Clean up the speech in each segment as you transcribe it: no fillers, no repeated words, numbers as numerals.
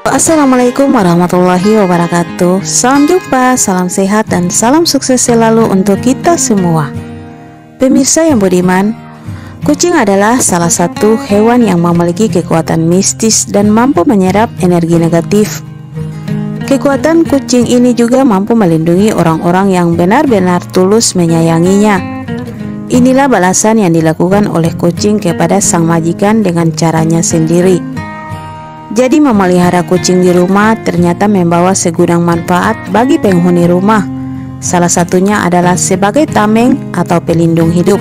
Assalamualaikum warahmatullahi wabarakatuh. Salam jumpa, salam sehat, dan salam sukses selalu untuk kita semua. Pemirsa yang budiman, kucing adalah salah satu hewan yang memiliki kekuatan mistis dan mampu menyerap energi negatif. Kekuatan kucing ini juga mampu melindungi orang-orang yang benar-benar tulus menyayanginya. Inilah balasan yang dilakukan oleh kucing kepada sang majikan dengan caranya sendiri. Jadi memelihara kucing di rumah ternyata membawa segudang manfaat bagi penghuni rumah. Salah satunya adalah sebagai tameng atau pelindung hidup,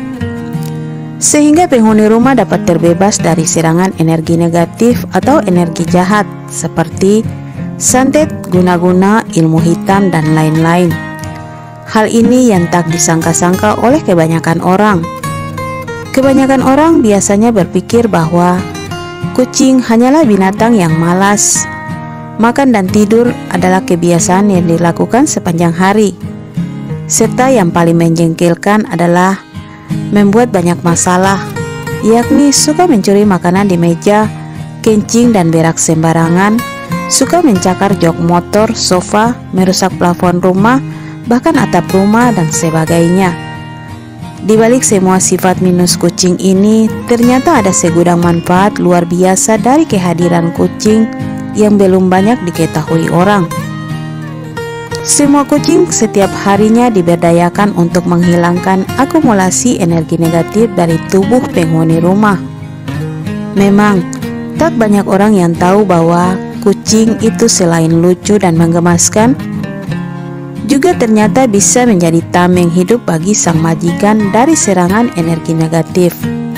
sehingga penghuni rumah dapat terbebas dari serangan energi negatif atau energi jahat seperti santet, guna-guna, ilmu hitam, dan lain-lain. Hal ini yang tak disangka-sangka oleh kebanyakan orang. Kebanyakan orang biasanya berpikir bahwa kucing hanyalah binatang yang malas. Makan dan tidur adalah kebiasaan yang dilakukan sepanjang hari. Serta yang paling menjengkelkan adalah membuat banyak masalah, yakni suka mencuri makanan di meja, kencing dan berak sembarangan, suka mencakar jok motor, sofa, merusak plafon rumah, bahkan atap rumah dan sebagainya. Di balik semua sifat minus kucing ini, ternyata ada segudang manfaat luar biasa dari kehadiran kucing yang belum banyak diketahui orang. Semua kucing setiap harinya diberdayakan untuk menghilangkan akumulasi energi negatif dari tubuh penghuni rumah. Memang, tak banyak orang yang tahu bahwa kucing itu selain lucu dan menggemaskan, juga ternyata bisa menjadi tameng hidup bagi sang majikan dari serangan energi negatif.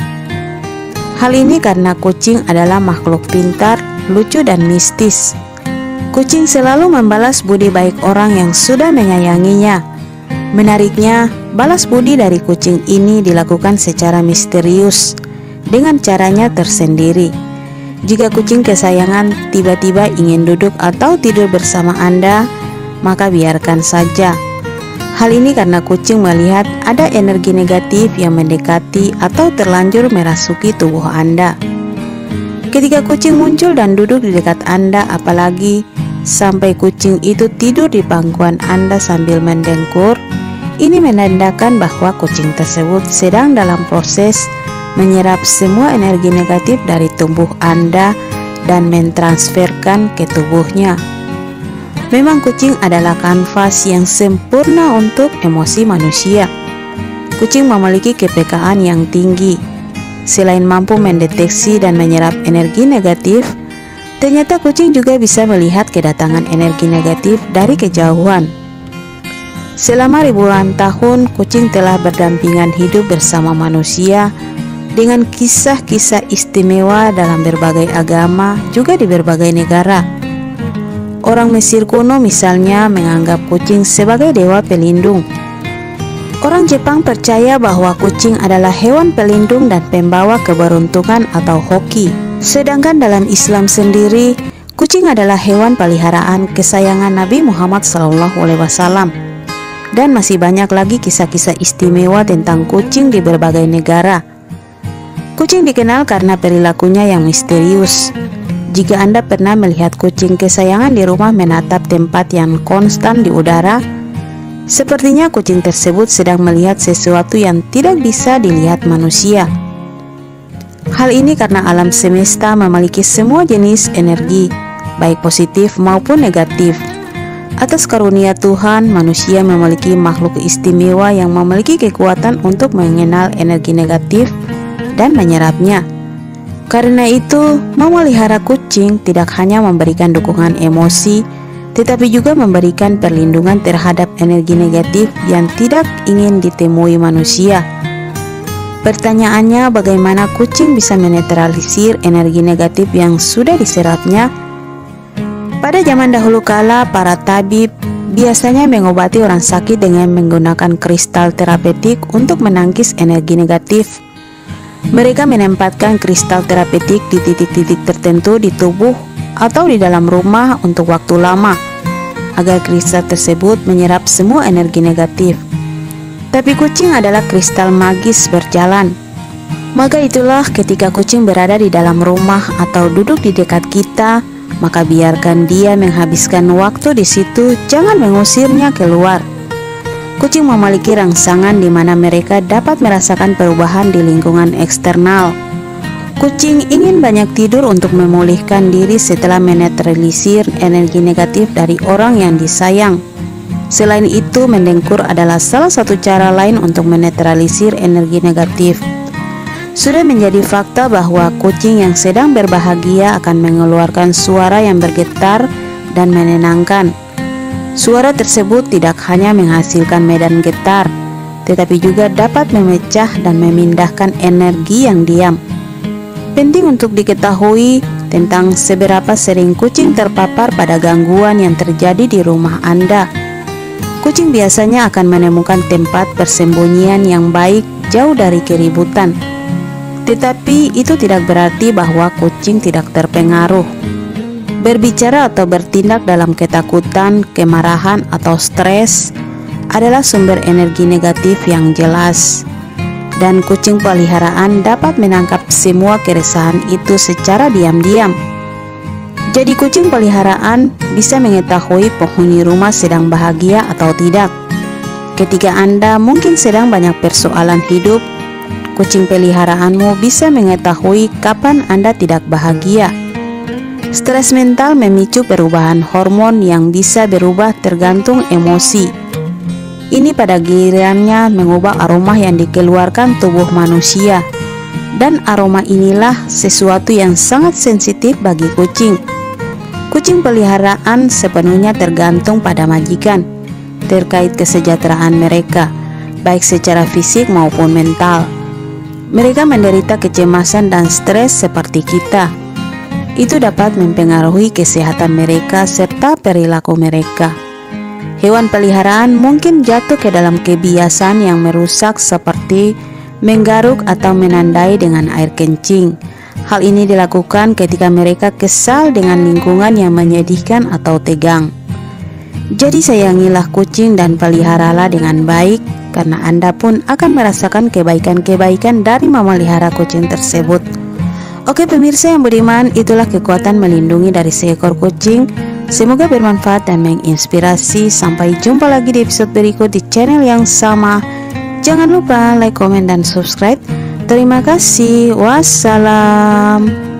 Hal ini karena kucing adalah makhluk pintar, lucu, dan mistis. Kucing selalu membalas budi baik orang yang sudah menyayanginya. Menariknya, balas budi dari kucing ini dilakukan secara misterius dengan caranya tersendiri. Jika kucing kesayangan tiba-tiba ingin duduk atau tidur bersama Anda, maka biarkan saja. Hal ini karena kucing melihat ada energi negatif yang mendekati atau terlanjur merasuki tubuh Anda. Ketika kucing muncul dan duduk di dekat Anda, apalagi sampai kucing itu tidur di pangkuan Anda sambil mendengkur, ini menandakan bahwa kucing tersebut sedang dalam proses menyerap semua energi negatif dari tubuh Anda dan mentransferkan ke tubuhnya. Memang kucing adalah kanvas yang sempurna untuk emosi manusia. Kucing memiliki kepekaan yang tinggi. Selain mampu mendeteksi dan menyerap energi negatif, ternyata kucing juga bisa melihat kedatangan energi negatif dari kejauhan. Selama ribuan tahun, kucing telah berdampingan hidup bersama manusia dengan kisah-kisah istimewa dalam berbagai agama, juga di berbagai negara. Orang Mesir kuno misalnya menganggap kucing sebagai dewa pelindung. Orang Jepang percaya bahwa kucing adalah hewan pelindung dan pembawa keberuntungan atau hoki. Sedangkan dalam Islam sendiri, kucing adalah hewan peliharaan kesayangan Nabi Muhammad SAW. Dan masih banyak lagi kisah-kisah istimewa tentang kucing di berbagai negara. Kucing dikenal karena perilakunya yang misterius. Jika Anda pernah melihat kucing kesayangan di rumah menatap tempat yang konstan di udara, sepertinya kucing tersebut sedang melihat sesuatu yang tidak bisa dilihat manusia. Hal ini karena alam semesta memiliki semua jenis energi, baik positif maupun negatif. Atas karunia Tuhan, manusia memiliki makhluk istimewa yang memiliki kekuatan untuk mengenal energi negatif dan menyerapnya. Karena itu, memelihara kucing tidak hanya memberikan dukungan emosi, tetapi juga memberikan perlindungan terhadap energi negatif yang tidak ingin ditemui manusia. Pertanyaannya, bagaimana kucing bisa menetralisir energi negatif yang sudah diserapnya? Pada zaman dahulu kala, para tabib biasanya mengobati orang sakit dengan menggunakan kristal terapeutik untuk menangkis energi negatif. Mereka menempatkan kristal terapeutik di titik-titik tertentu di tubuh atau di dalam rumah untuk waktu lama, agar kristal tersebut menyerap semua energi negatif. Tapi kucing adalah kristal magis berjalan. Maka itulah ketika kucing berada di dalam rumah atau duduk di dekat kita, maka biarkan dia menghabiskan waktu di situ, jangan mengusirnya keluar. Kucing memiliki rangsangan di mana mereka dapat merasakan perubahan di lingkungan eksternal. Kucing ingin banyak tidur untuk memulihkan diri setelah menetralisir energi negatif dari orang yang disayang. Selain itu, mendengkur adalah salah satu cara lain untuk menetralisir energi negatif. Sudah menjadi fakta bahwa kucing yang sedang berbahagia akan mengeluarkan suara yang bergetar dan menenangkan. Suara tersebut tidak hanya menghasilkan medan getar, tetapi juga dapat memecah dan memindahkan energi yang diam. Penting untuk diketahui tentang seberapa sering kucing terpapar pada gangguan yang terjadi di rumah Anda. Kucing biasanya akan menemukan tempat persembunyian yang baik jauh dari keributan. Tetapi itu tidak berarti bahwa kucing tidak terpengaruh. Berbicara atau bertindak dalam ketakutan, kemarahan, atau stres adalah sumber energi negatif yang jelas. Dan kucing peliharaan dapat menangkap semua keresahan itu secara diam-diam. Jadi kucing peliharaan bisa mengetahui penghuni rumah sedang bahagia atau tidak. Ketika Anda mungkin sedang banyak persoalan hidup, kucing peliharaanmu bisa mengetahui kapan Anda tidak bahagia. Stres mental memicu perubahan hormon yang bisa berubah tergantung emosi. Ini pada gilirannya mengubah aroma yang dikeluarkan tubuh manusia. Dan aroma inilah sesuatu yang sangat sensitif bagi kucing. Kucing peliharaan sepenuhnya tergantung pada majikan terkait kesejahteraan mereka, baik secara fisik maupun mental. Mereka menderita kecemasan dan stres seperti kita. Itu dapat mempengaruhi kesehatan mereka serta perilaku mereka. Hewan peliharaan mungkin jatuh ke dalam kebiasaan yang merusak seperti menggaruk atau menandai dengan air kencing. Hal ini dilakukan ketika mereka kesal dengan lingkungan yang menyedihkan atau tegang. Jadi sayangilah kucing dan peliharalah dengan baik, karena Anda pun akan merasakan kebaikan-kebaikan dari memelihara kucing tersebut. Oke pemirsa yang budiman, itulah kekuatan melindungi dari seekor kucing. Semoga bermanfaat dan menginspirasi. Sampai jumpa lagi di episode berikut di channel yang sama. Jangan lupa like, komen, dan subscribe. Terima kasih. Wassalam.